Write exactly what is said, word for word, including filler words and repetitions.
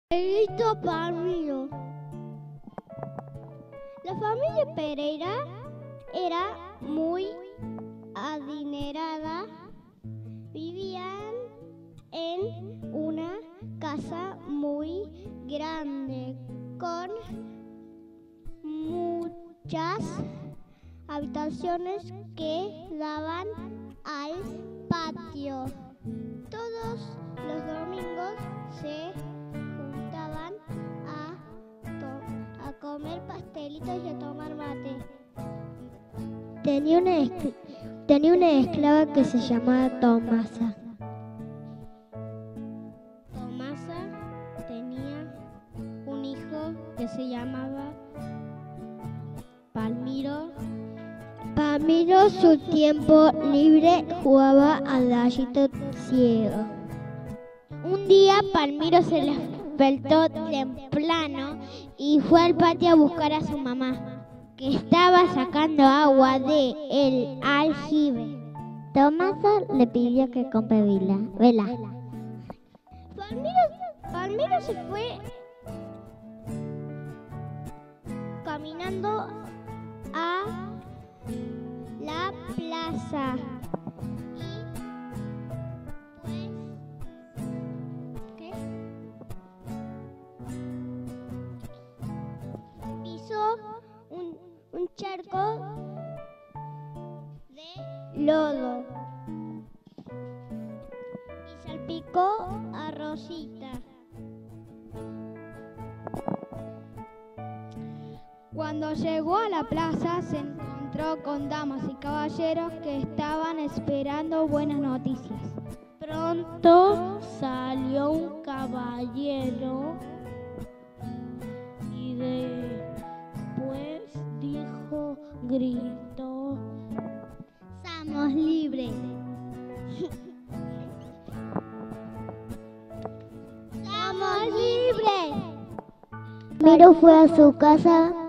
Pedrito Palmiro. La familia Pereira era muy adinerada. Vivían en una casa muy grande con muchas habitaciones que daban al patio. Todos los domingos se juntaban a, to- a comer pastelitos y a tomar mate. Tenía una, escl- tenía una esclava que se llamaba Tomasa. Tomasa tenía un hijo que se llamaba Palmiro. Palmiro, su tiempo libre, jugaba al gallito ciego. Un día Palmiro se despertó temprano y fue al patio a buscar a su mamá, que estaba sacando agua de el aljibe. Tomasa le pidió que compre vela. vela. Palmiro, Palmiro se fue caminando a la plaza y pues ¿qué? pisó un, un charco de lodo y salpicó a Rosita. Cuando llegó a la plaza se encontró con damas y caballeros que estaban esperando buenas noticias. Pronto salió un caballero y después dijo, gritó: ¡Somos libres! ¡Somos libres! Palmiro fue a su casa